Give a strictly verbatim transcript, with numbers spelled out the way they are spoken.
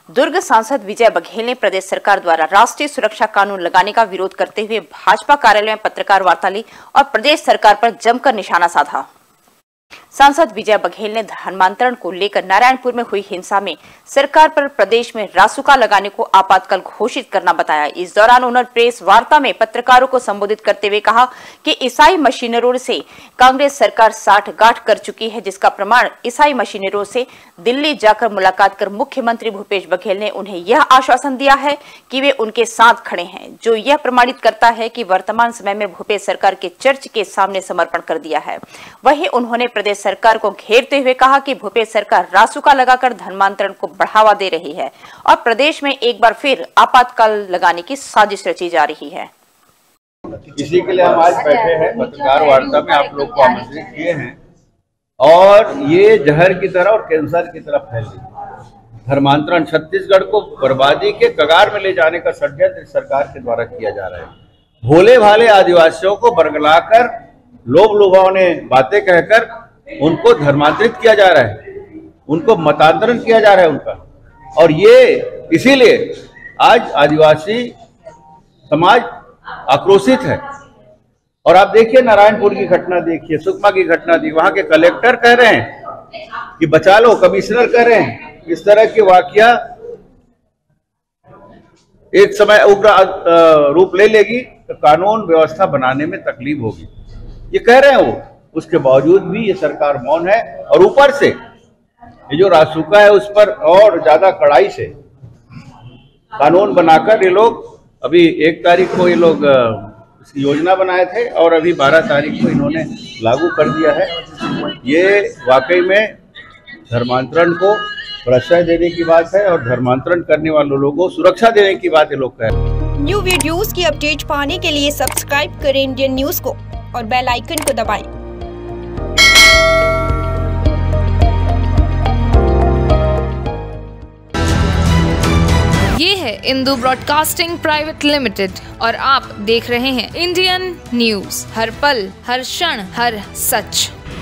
दुर्ग सांसद विजय बघेल ने प्रदेश सरकार द्वारा राष्ट्रीय सुरक्षा कानून लगाने का विरोध करते हुए भाजपा कार्यालय में पत्रकार वार्ता ली और प्रदेश सरकार पर जमकर निशाना साधा। सांसद विजय बघेल ने धर्मांतरण को लेकर नारायणपुर में हुई हिंसा में सरकार पर प्रदेश में रासुका लगाने को आपातकाल घोषित करना बताया। इस दौरान उन्होंने प्रेस वार्ता में पत्रकारों को संबोधित करते हुए कहा कि ईसाई मशीनरों से कांग्रेस सरकार साठ गांठ कर चुकी है, जिसका प्रमाण ईसाई मशीनरों से दिल्ली जाकर मुलाकात कर मुख्यमंत्री भूपेश बघेल ने उन्हें यह आश्वासन दिया है कि वे उनके साथ खड़े हैं, जो यह प्रमाणित करता है कि वर्तमान समय में भूपेश सरकार के चर्च के सामने समर्पण कर दिया है। वहीं उन्होंने प्रदेश सरकार को घेरते हुए कहा कि भूपेश सरकार रासुका लगाकर धर्मांतरण को बढ़ावा दे रही है और प्रदेश में एक बार फिर आपातकाल लगाने की साजिश रची जा रही है। इसी के लिए हम आज बैठे हैं, पत्रकार वार्ता में आप लोग को आमंत्रित किए हैं और ये जहर की तरह और कैंसर की तरफ फैल रही है। धर्मांतरण छत्तीसगढ़ को बर्बादी के कगार में ले जाने का षड्यंत्र सरकार के द्वारा किया जा रहा है। भोले भाले आदिवासियों को बरगलाकर लोभ लुभावने बातें कहकर उनको धर्मांतरित किया जा रहा है, उनको मतांतरण किया जा रहा है उनका। और ये इसीलिए आज आदिवासी समाज आक्रोशित है। और आप देखिए नारायणपुर की घटना देखिए, सुकमा की घटना देखिए, वहां के कलेक्टर कह रहे हैं कि बचा लो, कमिश्नर कह रहे हैं इस तरह के वाकया एक समय उग्र रूप ले लेगी तो कानून व्यवस्था बनाने में तकलीफ होगी, ये कह रहे हैं वो। उसके बावजूद भी ये सरकार मौन है और ऊपर से ये जो रासुका है उस पर और ज्यादा कड़ाई से कानून बनाकर ये लोग अभी एक तारीख को ये लोग योजना बनाए थे और अभी बारह तारीख को इन्होंने लागू कर दिया है। ये वाकई में धर्मांतरण को प्रश्रय देने की बात है और धर्मांतरण करने वालों लोगों को सुरक्षा देने की बात ये लोग कह रहे हैं। न्यू वीडियोस की अपडेट पाने के लिए सब्सक्राइब करें इंडियन न्यूज को और बेल आइकन को दबाएं। ये है इंदू ब्रॉडकास्टिंग प्राइवेट लिमिटेड और आप देख रहे हैं इंडियन न्यूज, हर पल हर क्षण हर सच।